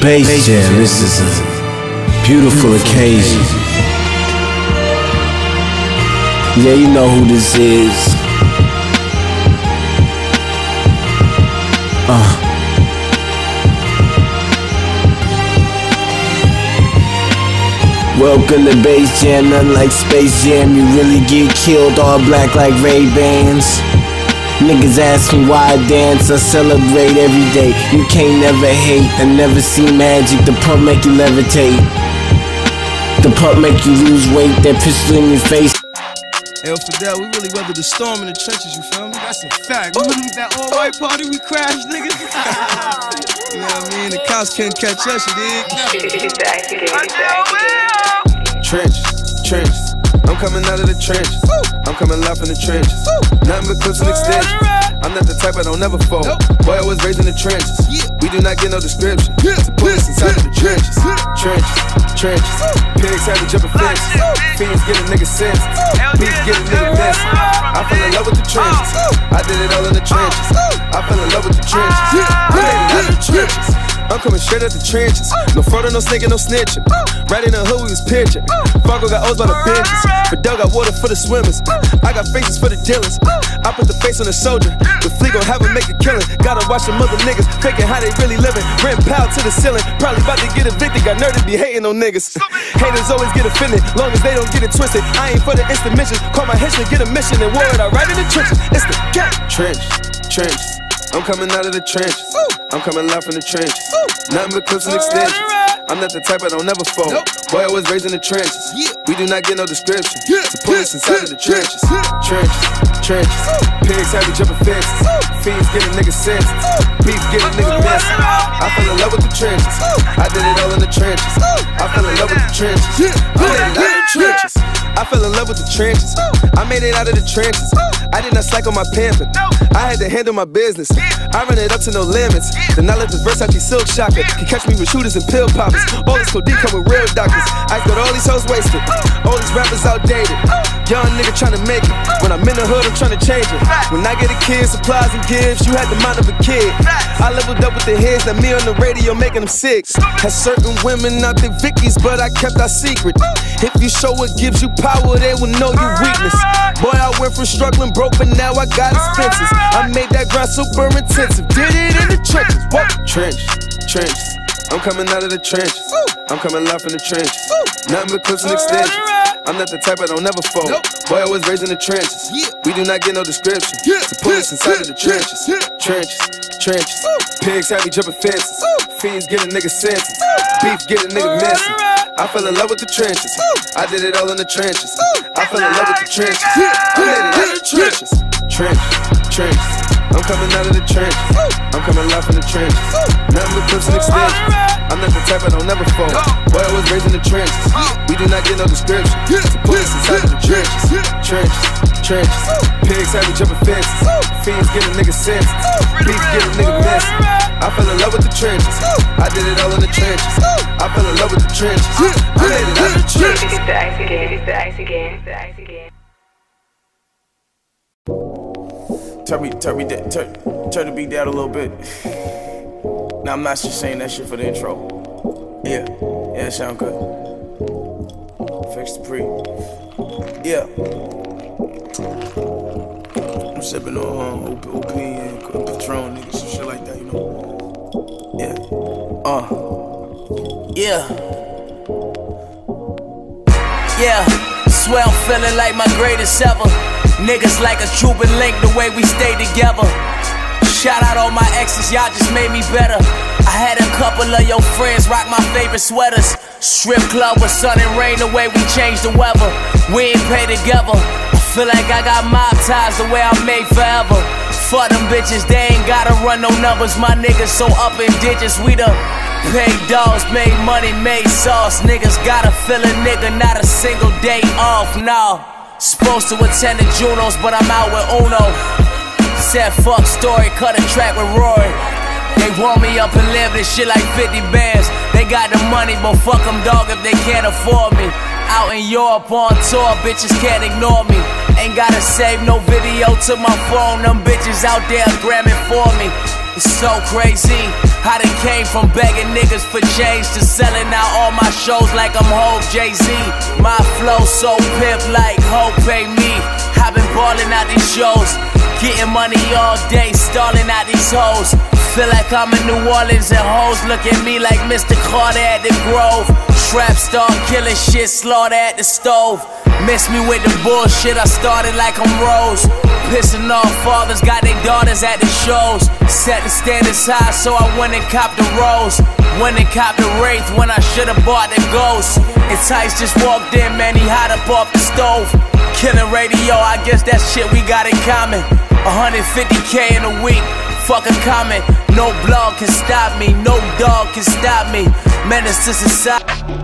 Bass Jam. This is a beautiful occasion. Yeah, you know who this is. Welcome to Bass Jam, nothing like Space Jam. You really get killed, all black like Ray-Bans. Niggas ask me why I dance, I celebrate every day. You can't never hate, I never see magic. The pump make you levitate. The pump make you lose weight, that pistol in your face. Hey, for that, we really weathered the storm in the trenches, you feel me? That's a fact. We really that all-white party, we crashed, niggas. You know what I mean? The cops can't catch us, you dig? Trenches. I'm coming out of the trenches. I'm coming live from the trenches. Nothing but clips and extensions. I'm not the type I don't never fold. Boy, I was raised in the trenches. We do not get no description. To put us inside of the trenches. Trenches. Pigs have to jump a fence. Fiends get a nigga sense. Beef get a nigga mess. I fell in love with the trenches. I did it all in the trenches. I fell in love with the trenches. I made it out of the trenches. I'm coming straight out the trenches. No fraud, no snaking, no snitching. Right in the hood, we was pitching. Fargo got O's by the benches. Fidel got water for the swimmers. I got faces for the dealers. I put the face on the soldier. The fleet gon' have him make a killing. Gotta watch them other niggas faking how they really living. Rent pound to the ceiling. Probably about to get evicted. Got nerve to be hating on niggas. Haters always get offended, long as they don't get it twisted. I ain't for the instant mission. Call my henchman, get a mission and war it out right in the trenches. It's the gang. Trenches. I'm coming out of the trenches. I'm coming live from the trenches. Nothing but clips and extensions. I'm not the type I don't never fold. Boy, I was raised in the trenches. We do not get no description. To put us inside of the trenches. Trenches. Pigs have to jump a fences. Fiends get a nigga sense. Beef get a nigga mess. I fell in love with the trenches. I did it all in the trenches. I fell in love with the trenches. I made it out of the trenches. I fell in love with the trenches. I made it out of the trenches. I did not slack on my pimpin'. I had to handle my business. I ran it up to no limits. Then I left this Versace silk shocker. Can catch me with shooters and pill poppers. All this codeine come with real doctors. I got all these hoes wasted. All these rappers outdated. Young nigga tryna make it. When I'm in the hood, I'm tryna change it. When I get a kid, supplies and gifts, you had the mind of a kid. I leveled up with the hits, now me on the radio making them sick. Had certain women out there Vickies, but I kept our secret. If you show what gives you power, they will know your weakness. Boy, I went from struggling broke, but now I got expenses. I made that grind super intensive. Did it in the trenches. What? Trenches. I'm coming out of the trenches. I'm coming live from the trenches. Nothing but clips and extensions. I'm not the type I don't never fold. Boy, I was raised in the trenches. We do not get no description. To put us inside of the trenches. Trenches. Pigs have me jumping fences. Fiends get a nigga senses. Beef get a nigga messy. I fell in love with the trenches. I did it all in the trenches. I fell in love with the trenches. I made it out of the trenches. Trenches. I'm coming out of the trenches. I'm coming live from the trenches. Nothing but clips and extensions. I'm not the type I don't never fold. Boy, I was raised in the trenches. We do not get no description. To put us inside of the trenches. Pigs have me jumping fences. Fiends get a nigga senses. Beef get a nigga messy. I fell in love with the trenches. I did it all in the trenches. I fell in love with the trenches. I made it out of the trenches. It's the ice again. Turn the beat down a little bit. Now I'm not just saying that shit for the intro. Yeah, it sound good. Fix the pre. Yeah. I'm sipping on OP and Patron, nigga, some shit like that, you know. Yeah. Swear I'm feeling like my greatest ever. Niggas like a Cuban link, the way we stay together. Shout out all my exes, y'all just made me better. I had a couple of your friends rock my favorite sweaters. Strip club with sun and rain, the way we changed the weather. We ain't pay together. I feel like I got mob ties the way I'm made forever. Fuck them bitches, they ain't gotta run no numbers. My niggas so up in digits, we the paid dogs, made money, made sauce. Niggas gotta feel a nigga, not a single day off, no. Supposed to attend the Junos, but I'm out with Uno. Said fuck story, cut a track with Rory. They want me up and live this shit like 50 bands. They got the money, but fuck them dog if they can't afford me. Out in Europe on tour, bitches can't ignore me. Ain't gotta save no video to my phone, them bitches out there gramming for me. It's so crazy how they came from begging niggas for change to selling out all my shows like I'm Hov Jay-Z. My flow so pimp like Ho pay me. I've been balling out these shows, getting money all day, stalling out these hoes. Feel like I'm in New Orleans and hoes look at me like Mr. Carter at the Grove. Trap star killing shit, slaughter at the stove. Miss me with the bullshit, I started like I'm Rose. Pissing off fathers, got their daughters at the shows. Set the standards high, so I went and copped the Rose. Went and copped the Wraith when I should've bought the Ghost. And Tice just walked in, man, he hot up off the stove. Killing radio, I guess that shit we got in common. 150K in a week, fuck a comment. No blog can stop me, no dog can stop me. Menace to society.